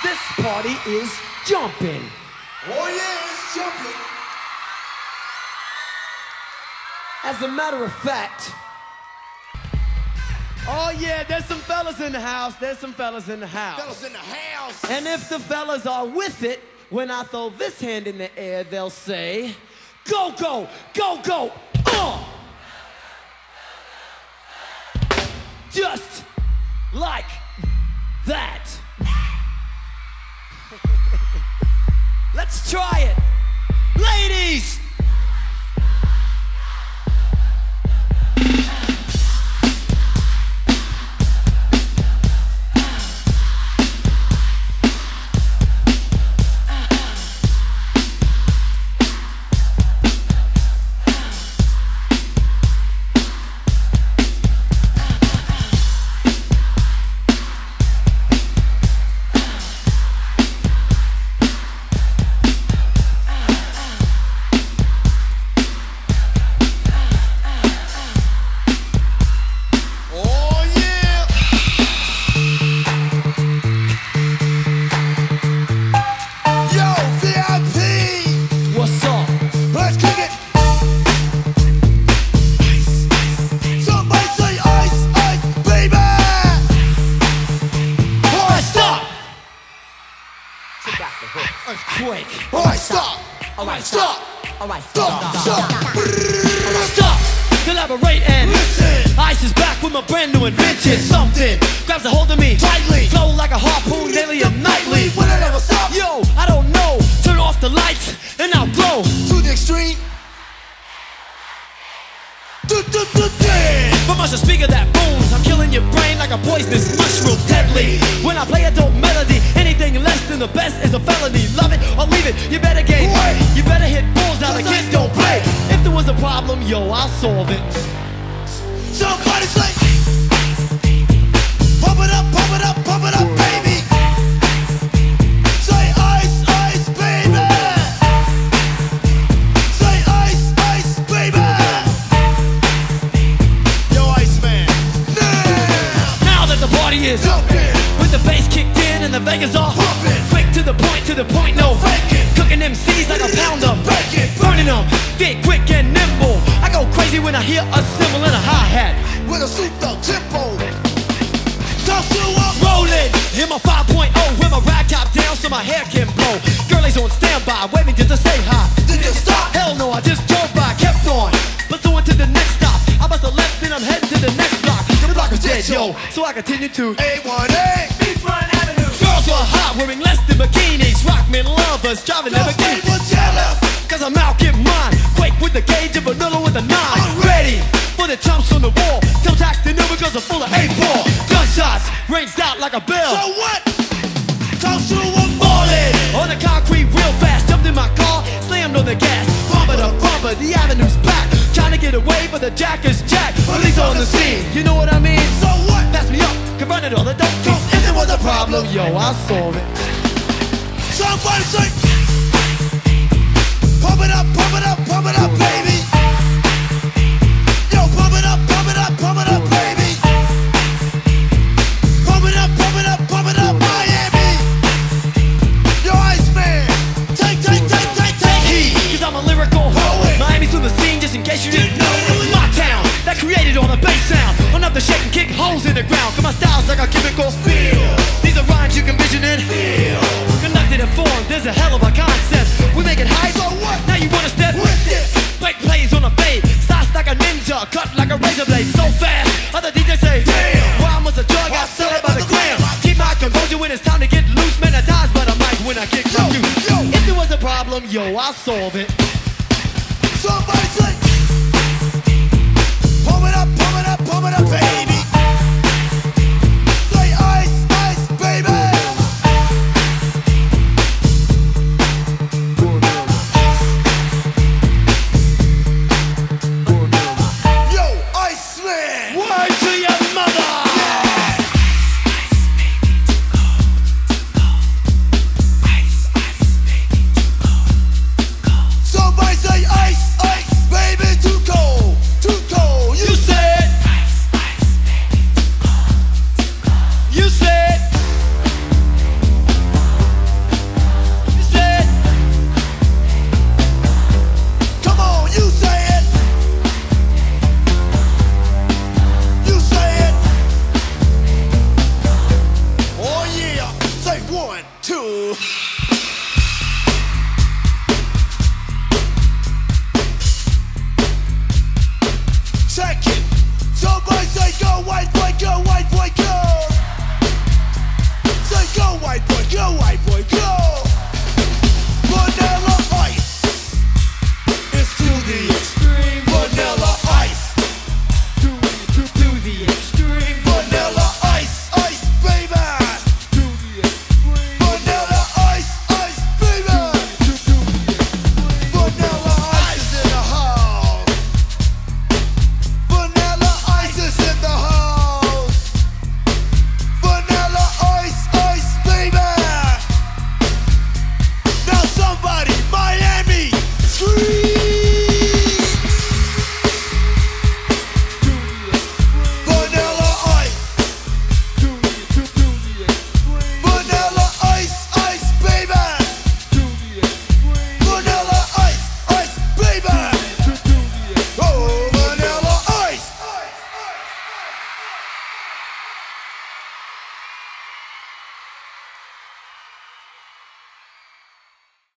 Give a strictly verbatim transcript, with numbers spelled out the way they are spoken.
This party is jumping. Oh yeah, it's jumping. As a matter of fact, oh yeah, there's some fellas in the house. There's some fellas in the house. Fellas in the house. And if the fellas are with it, when I throw this hand in the air, they'll say, go, go, go, go, uh! Just like that. Let's try it. Ladies! Earthquake. Alright, stop. Alright, Stop. Alright, Stop. Stop. Alright, stop. Collaborate and Listen. Ice is back with my brand new invention. Something grabs a hold of me Tightly. flow like a harpoon daily and nightly. Will it ever stop? Yo, I don't know. Turn off the lights and I'll glow. To the extreme. Do, do, do, damn. From a speaker that booms, I'm killing your brain like a poisonous mushroom, deadly. When I play a dope melody, anything less than the best is a felony. Love it or leave it, you better game. Wait. You better hit balls now, the kids don't play. If there was a problem, yo, I'll solve it. Somebody say, pump it up, pump it up, pump it up, baby. Say ice, ice, baby. Say ice, ice, baby. Yo, Iceman. Now, Now that the party is jumping, with the bass kicked in and the Vegas are pumping, quick to the point, to the point, no faking, cooking M Cs like a pounder, breaking, burning them, fit quick and nimble. I go crazy when I hear a cymbal and a hi-hat. with a souped up tempo. Toss you up, Rolling in my five point oh with my rag top down so my hair can blow. Girlies on standby, waving just to say hi. did you stop? Hell no, I just drove by, kept on, pursuing to the next stop. I bust a left and I'm heading to the next block. The block is dead, yo, so I continue to A one A. Beachfront Avenue. Girls were hot, wearing less than bikinis. Rockmen lovers, driving Those they Lamborghinis. were jealous. Cause I'm out, get mine. Quake with the gauge and vanilla with a nine. I'm Ready for the chumps on the wall. Tilt acting new because I'm full of eight ball. Gunshots ranged out like a bell. So what? Toss you up, Ballin' on the concrete real fast. Jumped in my car, slammed on the gas. Bumper to bumper, the avenue's packed. Trying to get away, but the jack is jacked. Police on the scene, you know what I mean? so what? Pass me up, can run it all, the dope Cause if there was a problem, yo, I'll solve it. somebody say, pump it up, pump it up, pump it up, baby. Yo, pump it up, pump it up, pump it up, baby. Pump it up, pump it up, pump it up, Miami. Yo, Iceman, take, take, take, take, take heed. Cause I'm a lyrical Poet. Miami's to the scene, just in case you didn't know. Didn't know it. My town, that created all the bass sound. Enough to shake and kick holes in the ground. Cause my style's like a chemical Feel. These are rhymes you can vision in. Feel. Conducted and formed, there's a hell of a concept. We make it hype, So what? now you wanna step With this. Break plays on a fade, slice like a ninja, cut like a razor blade. So fast, other D Js say, Damn. rhyme was a drug, I sell it by the gram. Keep my composure when it's time to get loose. Man, I ties by the mic when I kick Yo, you. yo. If there was a problem, yo, I'll solve it. Somebody say, pump it up, pump it up, pump it up, baby. Say ice, ice, baby. Yo, Iceman. Word to your mother! Somebody say ice, ice, baby, too cold, too cold. You You said, One, two.